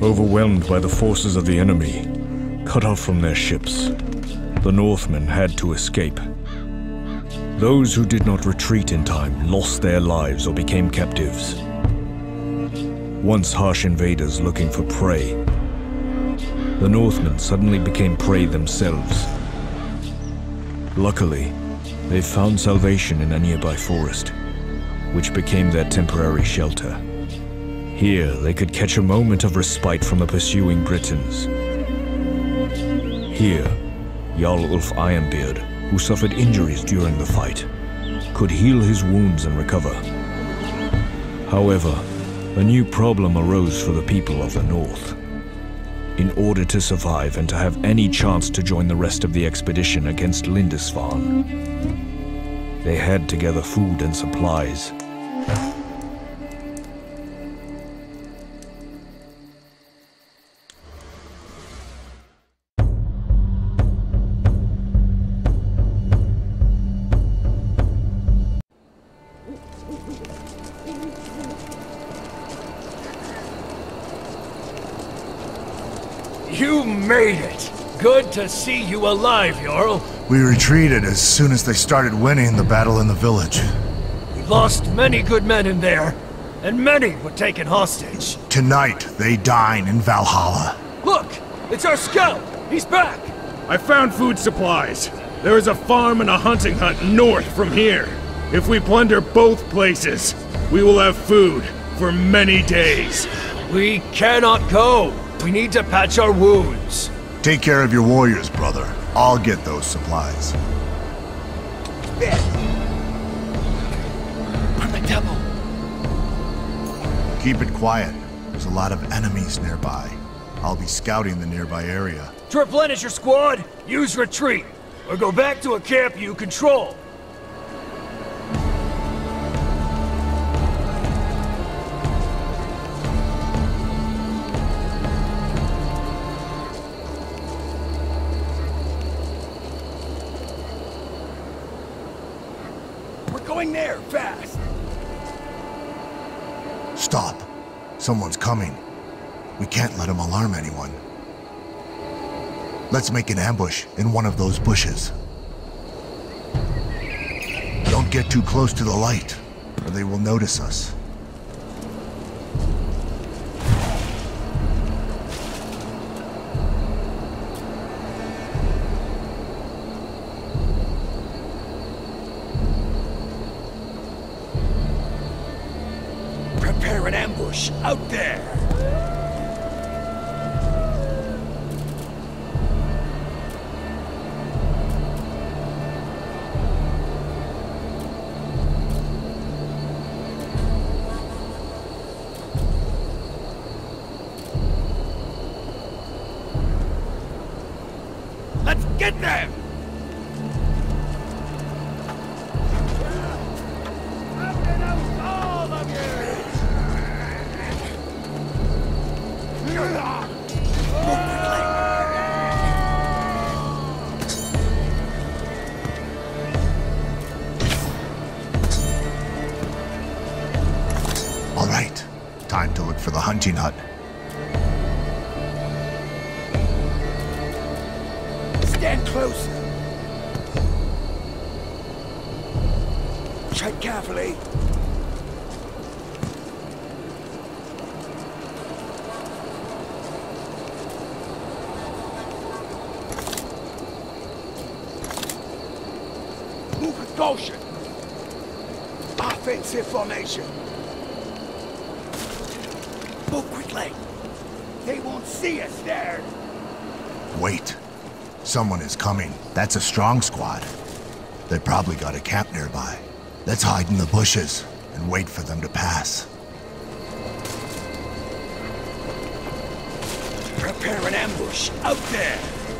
Overwhelmed by the forces of the enemy, cut off from their ships, the Northmen had to escape. Those who did not retreat in time lost their lives or became captives. Once harsh invaders looking for prey, the Northmen suddenly became prey themselves. Luckily, they found salvation in a nearby forest, which became their temporary shelter. Here, they could catch a moment of respite from the pursuing Britons. Here, Jarl Ulf Ironbeard, who suffered injuries during the fight, could heal his wounds and recover. However, a new problem arose for the people of the north. In order to survive and to have any chance to join the rest of the expedition against Lindisfarne, they had to gather food and supplies. You made it! Good to see you alive, Jarl. We retreated as soon as they started winning the battle in the village. We lost many good men in there, and many were taken hostage. Tonight, they dine in Valhalla. Look! It's our scout! He's back! I found food supplies. There is a farm and a hunting hut north from here. If we plunder both places, we will have food for many days. We cannot go! We need to patch our wounds. Take care of your warriors, brother. I'll get those supplies. On the double. Keep it quiet. There's a lot of enemies nearby. I'll be scouting the nearby area. To replenish your squad, use retreat, or go back to a camp you control. Going there, fast! Stop. Someone's coming. We can't let him alarm anyone. Let's make an ambush in one of those bushes. Don't get too close to the light, or they will notice us. Prepare an ambush out there! Let's get them! All right, time to look for the hunting hut. Stand closer. Tread carefully. Move with caution. Offensive formation. Move quickly. They won't see us there. Wait. Someone is coming. That's a strong squad. They probably got a camp nearby. Let's hide in the bushes and wait for them to pass. Prepare an ambush out there.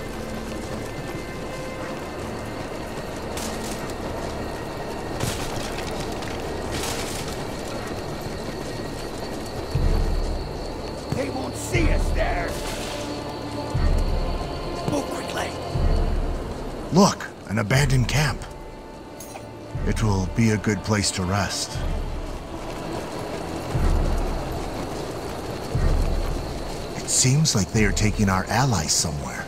They won't see us there. Move quickly. Look, an abandoned camp. It will be a good place to rest. seems like they are taking our allies somewhere.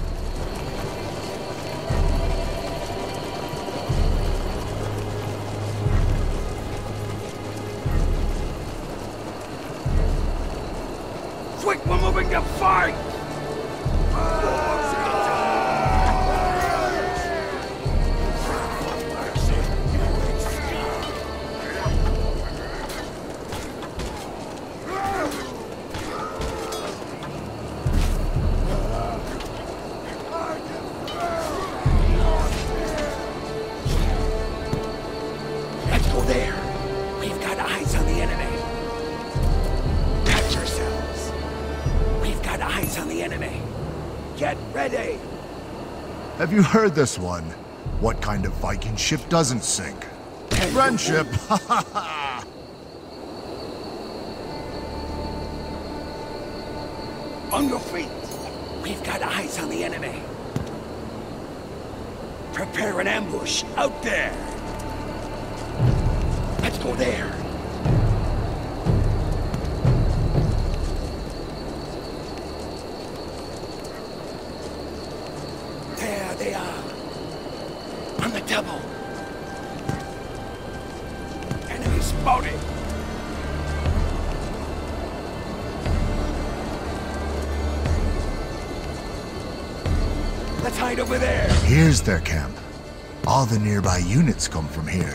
Quick, we're moving to fight! Let's go there. We've got eyes on the enemy. Catch yourselves. We've got eyes on the enemy. Get ready. Have you heard this one? What kind of Viking ship doesn't sink? Friendship! Ha ha ha! On your feet. We've got eyes on the enemy. Prepare an ambush out there. Let's go there. There they are. On the double. Enemy spotted. Let's hide over there. Here's their camp. All the nearby units come from here.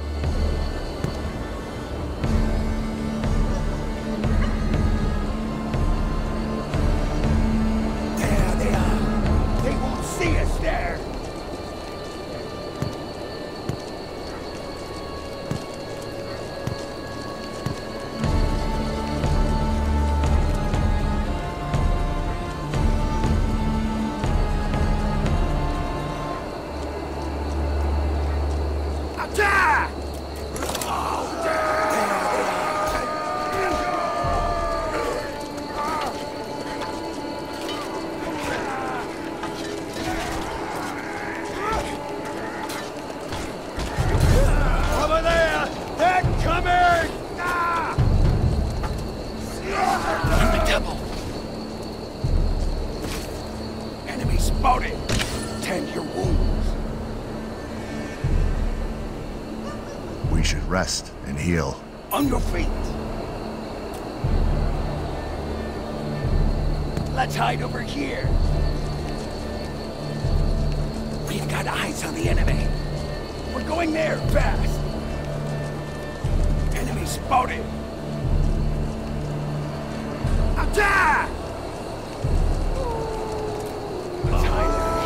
There they are. They won't see us there. Attack! Over there! They're coming! Ah! On the double. Enemy spotted. Tend your wounds. We should rest and heal. On your feet. Let's hide over here. We've got eyes on the enemy. We're going there fast. Enemy spotted. Attack! Let's hide over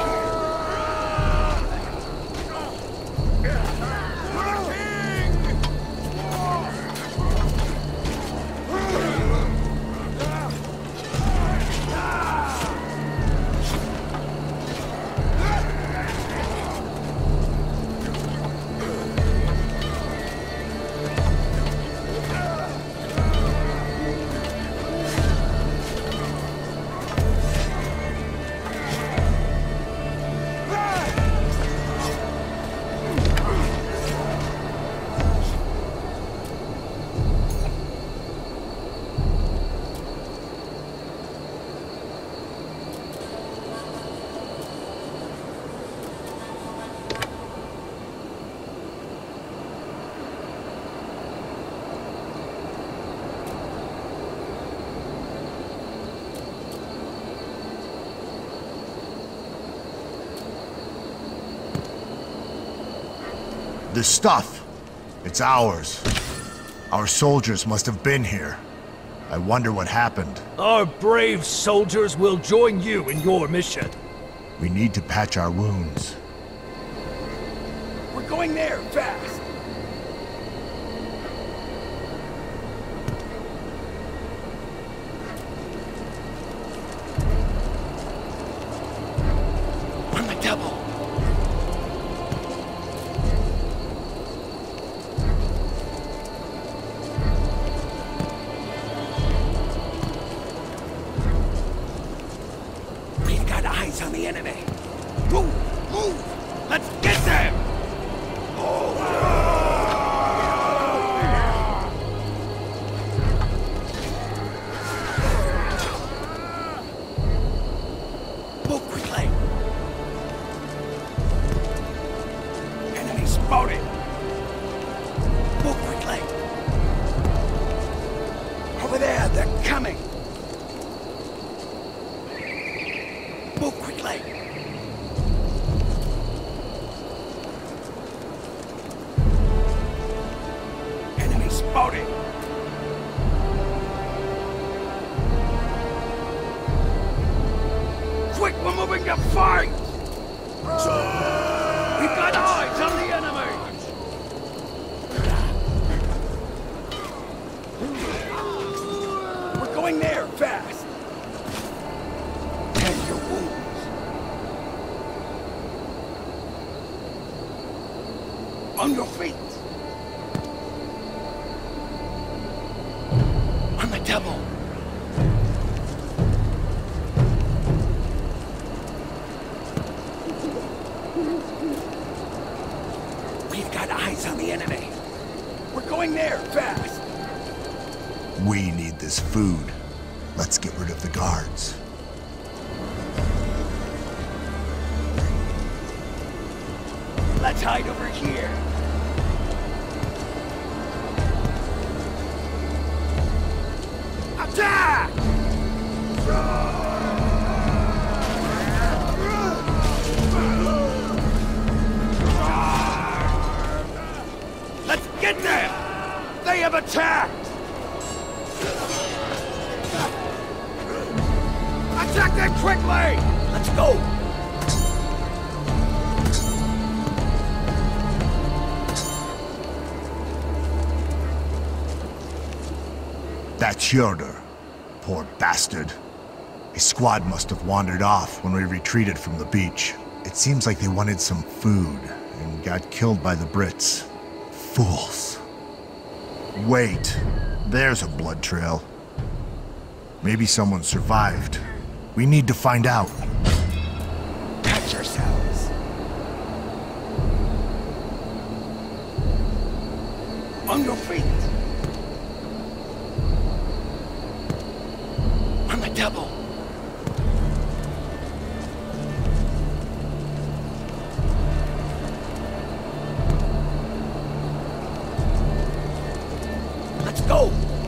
This stuff, it's ours. Our soldiers must have been here. I wonder what happened. Our brave soldiers will join you in your mission. We need to patch our wounds. We're going there fast. On the double. We've got eyes on the enemy. Move! Move! Let's get them! Oh, about it! Quick, we're moving to fight! We've got eyes on the enemy! We're going there, fast! Tend your wounds. On your feet! On the double! We've got eyes on the enemy. We're going there, fast! We need this food. Let's get rid of the guards. Let's hide over here. Attack! Let's get them! They have attacked! Attack them quickly! Let's go! That's Hjordur. Poor bastard. A squad must have wandered off when we retreated from the beach. It seems like they wanted some food and got killed by the Brits. Fools. Wait, there's a blood trail. Maybe someone survived. We need to find out. Catch yourselves. On your feet. On the double. Let's go.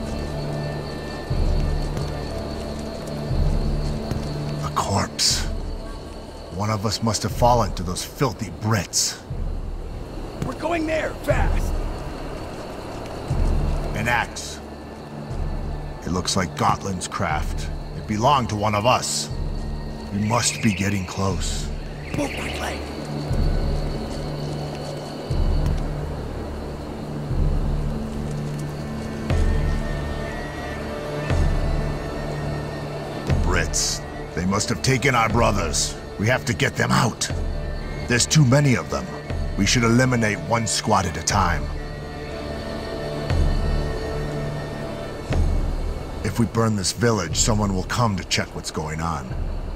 A corpse. One of us must have fallen to those filthy Brits. We're going there, fast. An axe. It looks like Gotland's craft. It belonged to one of us. We must be getting close. Move quickly. The Brits. They must have taken our brothers. We have to get them out. There's too many of them. We should eliminate one squad at a time. If we burn this village, someone will come to check what's going on.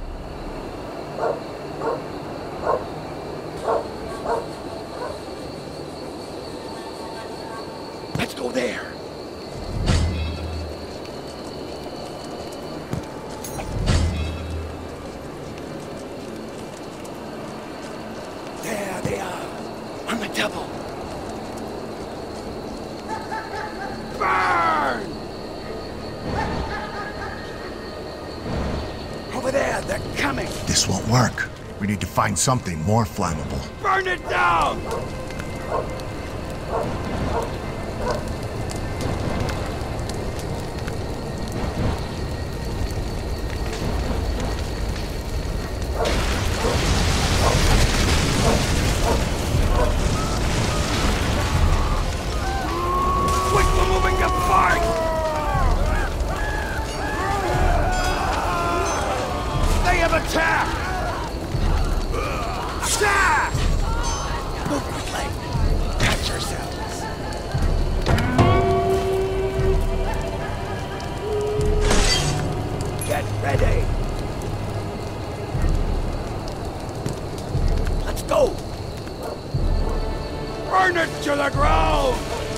Let's go there. There they are. On the double. Burn! Over there, they're coming. This won't work. We need to find something more flammable. Burn it down! Quick, we're moving to fight! They have attacked! Attack! Move quickly! Catch yourselves! Get ready! Let's go! Burn it to the ground!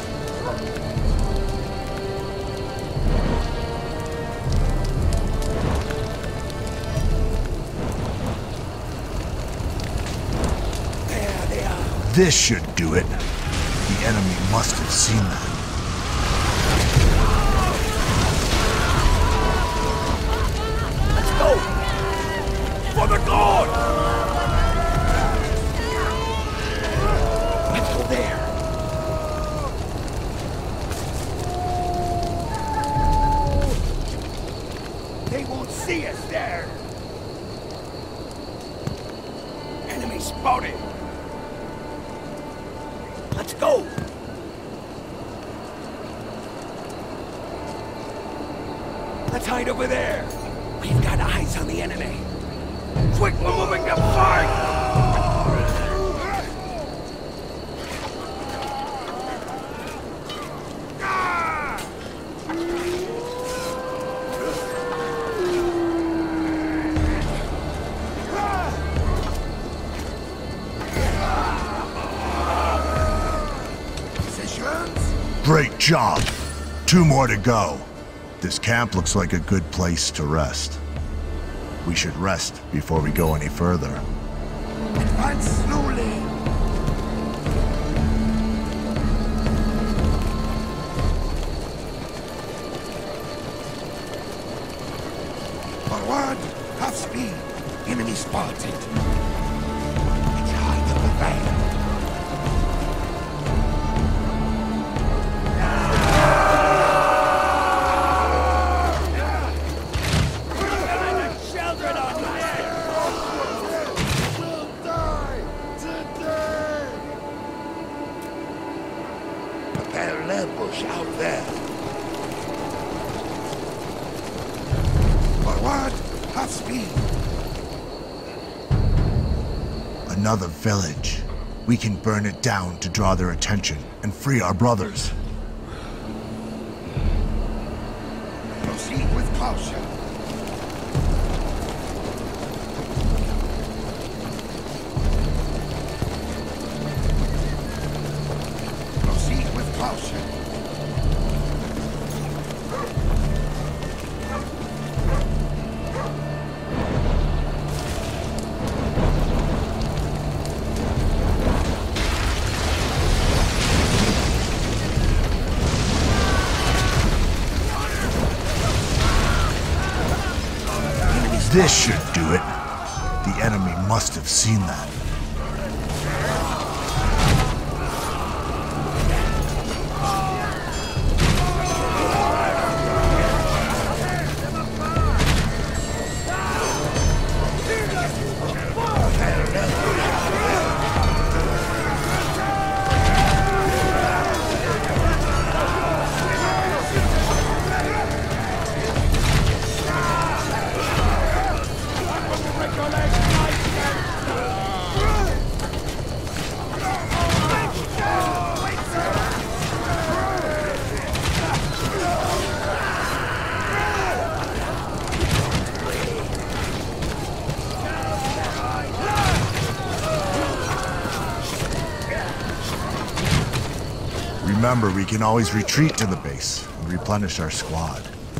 There they are. This should do it. The enemy must have seen that. Let's go! For the god! Let's go there! spotted! Let's go! Let's hide over there! We've got eyes on the enemy! Quick, we're moving to fight! Great job! 2 more to go. This camp looks like a good place to rest. We should rest before we go any further. Advance slowly! Forward! Half speed! Enemy spotted! It's hard to prevent! Ambush out there. Forward, half speed. Another village. We can burn it down to draw their attention and free our brothers. Proceed with caution. Proceed with caution. This should do it. The enemy must have seen that. Remember, we can always retreat to the base and replenish our squad.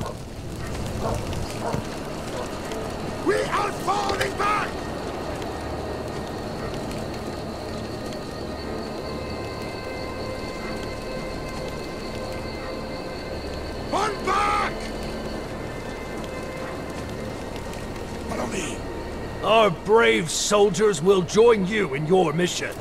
We are falling back! Fall back! Follow me. Our brave soldiers will join you in your mission.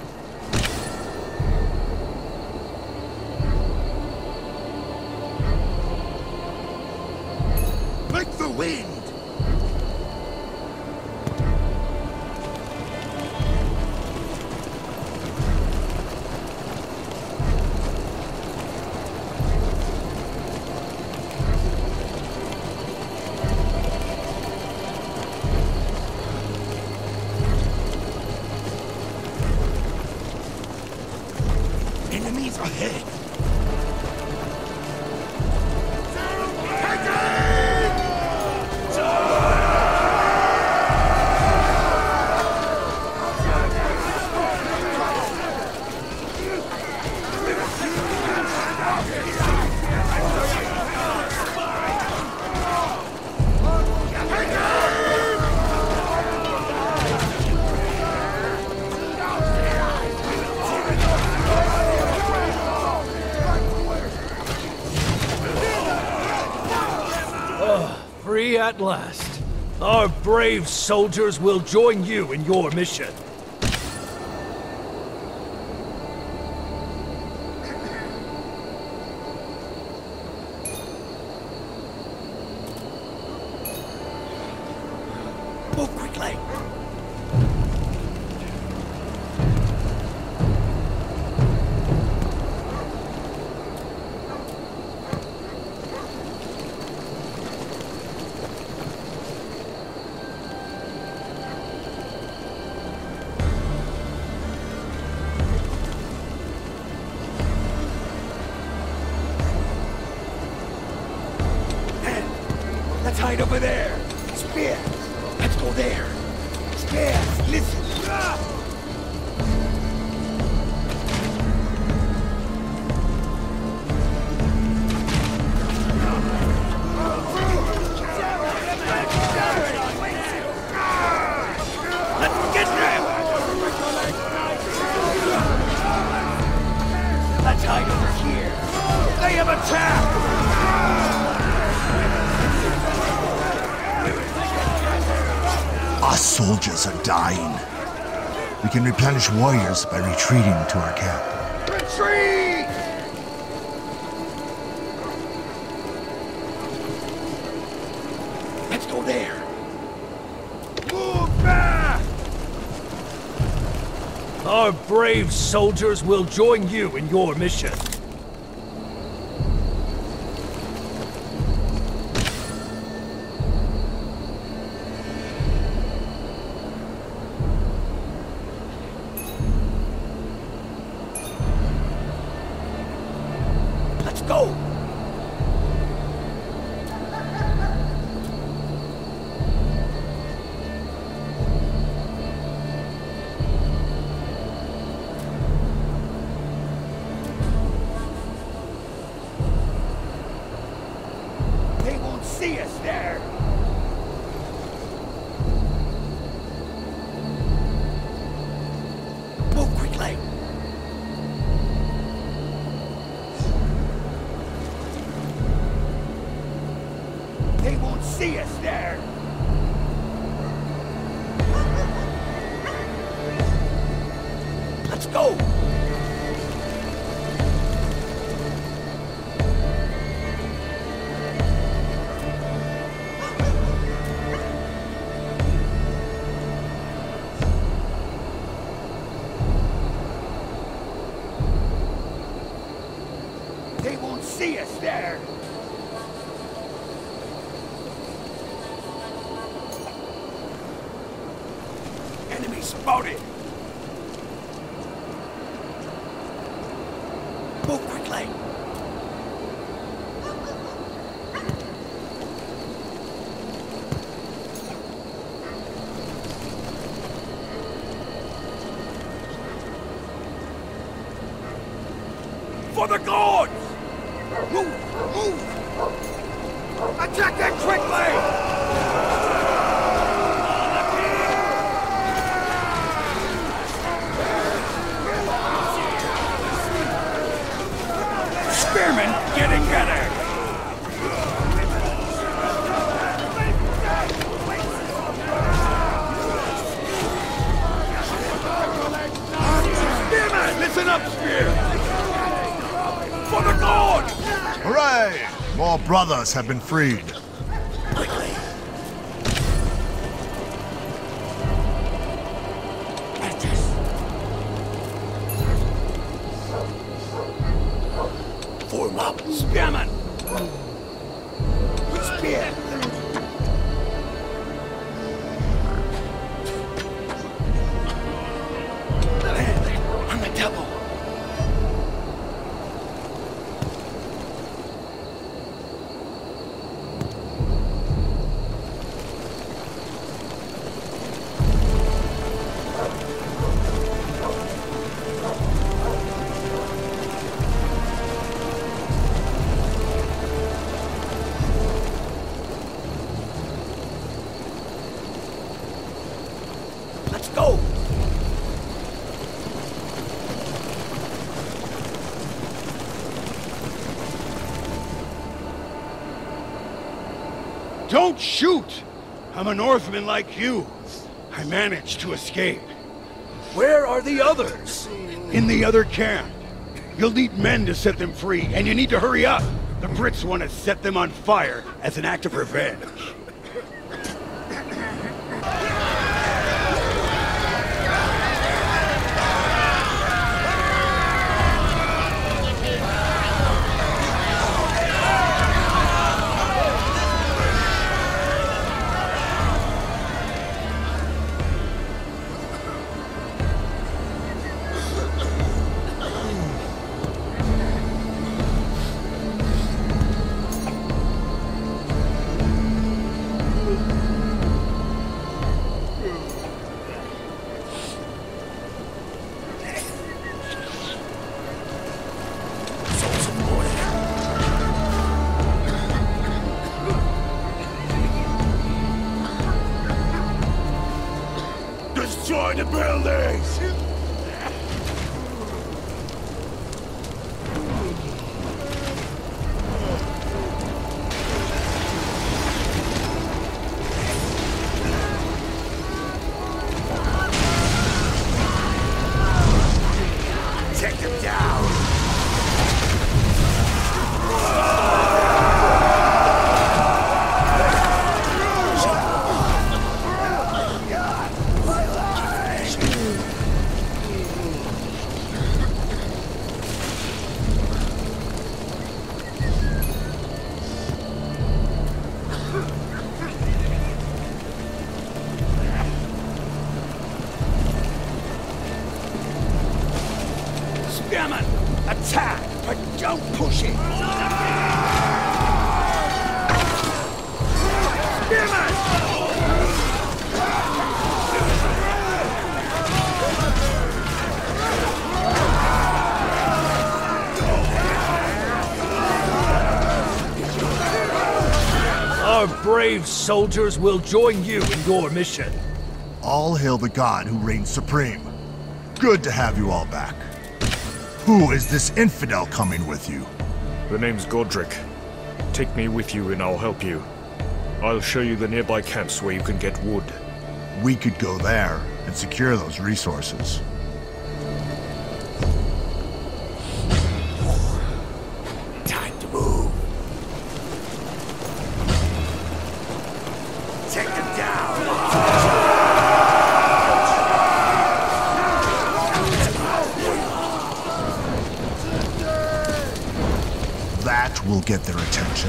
Like the wind! Enemies ahead! Free at last. Our brave soldiers will join you in your mission. Move quickly! Let's hide over there. Spear. Let's go there. Spears, listen. Let's get them! Let's hide over here. They have attacked! Our soldiers are dying. We can replenish warriors by retreating to our camp. Retreat! Let's go there. Move back! Our brave soldiers will join you in your mission. Let's go! They won't see us there! Move quickly! They won't see us there! Let's go! They won't see us there! Enemy spotted! Move quickly! For the gods! Move! Move! Attack them quickly! Spearmen getting better! Spearmen! Listen up, Spear! For the gods! Hooray! More brothers have been freed. Quickly! At this! Form up! Spearmen! Spear! On the double! Let's go! Don't shoot! I'm a Northman like you. I managed to escape. Where are the others? In the other camp. You'll need men to set them free, and you need to hurry up. The Brits want to set them on fire as an act of revenge. Destroy the buildings! Take them down! Spearman, attack, but don't push it! Spearman! Our brave soldiers will join you in your mission. All hail the god who reigns supreme. Good to have you all back. Who is this infidel coming with you? The name's Godric. Take me with you and I'll help you. I'll show you the nearby camps where you can get wood. We could go there and secure those resources. Time to move. Take them down! That will get their attention.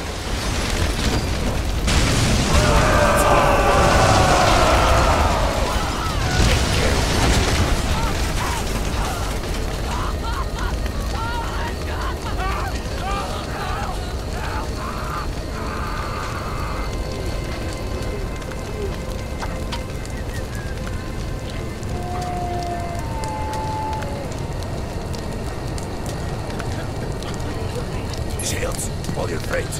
Shields, hold your freight.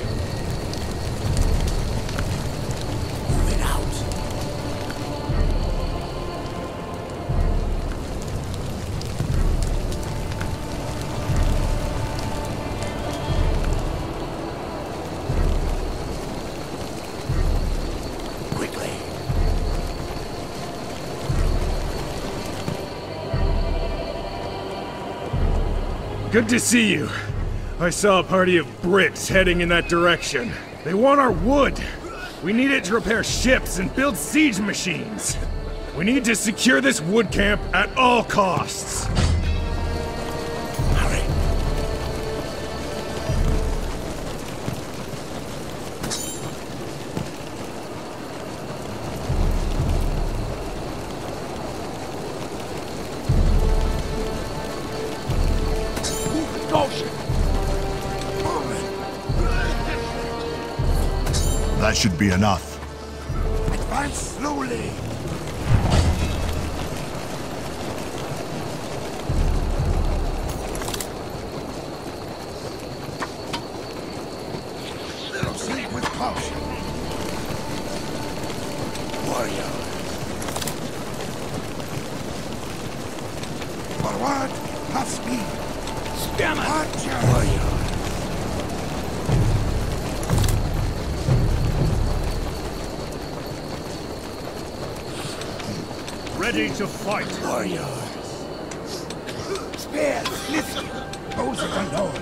Moving out. Quickly. Good to see you. I saw a party of Brits heading in that direction. They want our wood. We need it to repair ships and build siege machines. We need to secure this wood camp at all costs. Hurry. Caution. That should be enough. Advance slowly. Proceed with caution. Warrior. Forward, half speed. Spearman. Warrior. Ready to fight. Warriors. Spears, listen. Those are the Lord.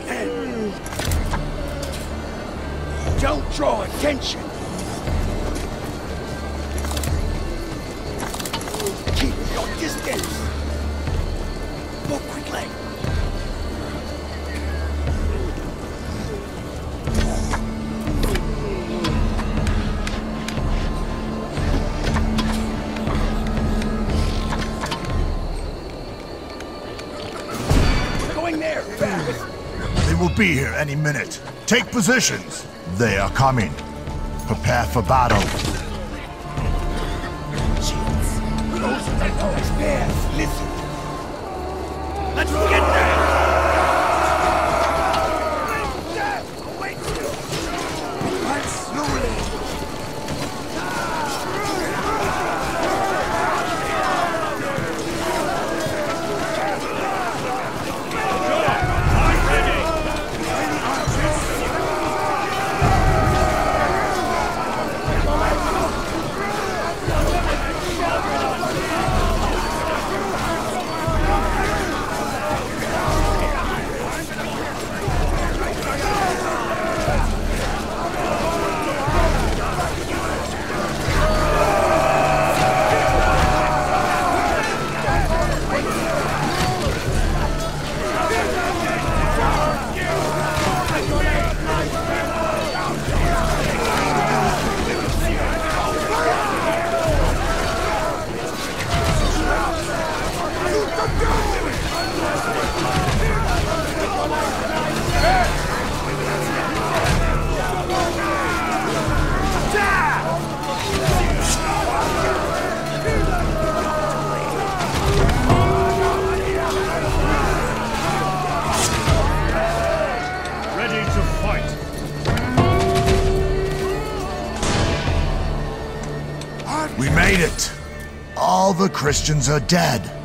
Don't draw attention. Keep your distance. Move quickly. There, fast! They will be here any minute. Take positions. They are coming. Prepare for battle. Shields. Those are the Lord's bears. Listen. Let's get there! Death awaits you! Advance slowly! We made it. All the Christians are dead.